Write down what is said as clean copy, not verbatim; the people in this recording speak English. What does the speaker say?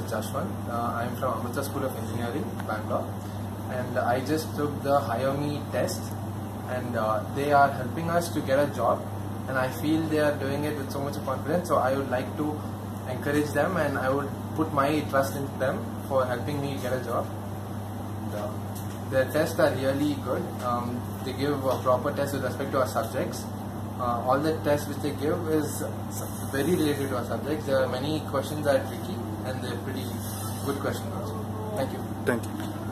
Jashwant. I am from Amrita School of Engineering, Bangalore, and I just took the HireMee test, and they are helping us to get a job, and I feel they are doing it with so much confidence. So I would like to encourage them, and I would put my trust in them for helping me get a job. The tests are really good. They give a proper test with respect to our subjects. All the tests which they give is very related to our subjects. There are many questions that are tricky, and they're pretty good questions also. Thank you. Thank you.